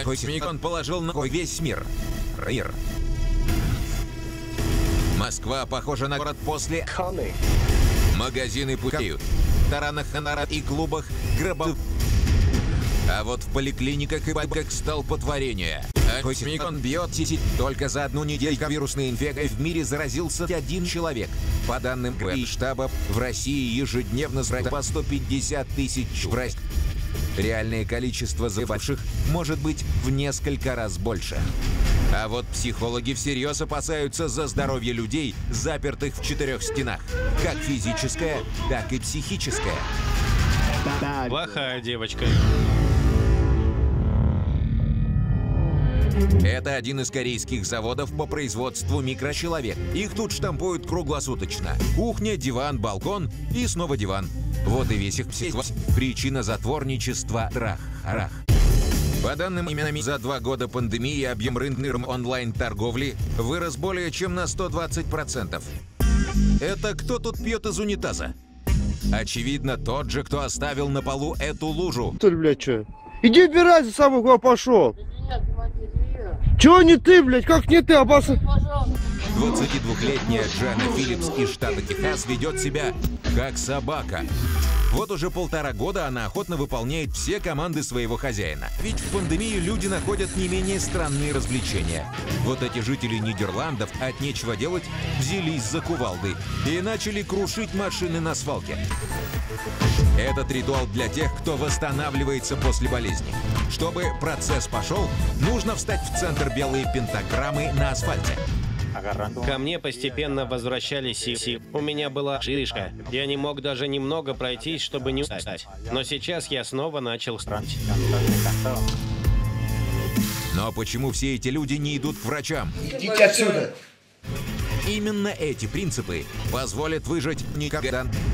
Космикон положил на весь мир. Москва похожа на город после. Магазины пустеют. В таранах, и клубах гробов. А вот в поликлиниках и банках столпотворение. А Космикон бьет сиси. Только за одну неделю вирусной инфекцией в мире заразился 1 человек. По данным штаба, в России ежедневно по 150 тысяч. Реальное количество заболевших может быть в несколько раз больше. А вот психологи всерьез опасаются за здоровье людей, запертых в 4 стенах. Как физическое, так и психическое. Плохая девочка. Это один из корейских заводов по производству микрочеловек. Их тут штампуют круглосуточно. Кухня, диван, балкон и снова диван. Вот и весь их психоз. Причина затворничества – трах. По данным именами, за 2 года пандемии объем рынка онлайн-торговли вырос более чем на 120%. Это кто тут пьет из унитаза? Очевидно, тот же, кто оставил на полу эту лужу. Ты, блядь, что? Иди убирайся, сам куда пошел. Чего не ты, блядь? Как не ты, обоссался? 22-летняя Джанна Филлипс из штата Техас ведет себя как собака. Вот уже 1,5 года она охотно выполняет все команды своего хозяина. Ведь в пандемию люди находят не менее странные развлечения. Вот эти жители Нидерландов от нечего делать взялись за кувалды и начали крушить машины на свалке. Этот ритуал для тех, кто восстанавливается после болезни. Чтобы процесс пошел, нужно встать в центр белой пентаграммы на асфальте. Ко мне постепенно возвращались силы. У меня была шишка. Я не мог даже немного пройтись, чтобы не устать. Но сейчас я снова начал страдать. Но почему все эти люди не идут к врачам? Идите отсюда! Именно эти принципы позволят выжить никогда.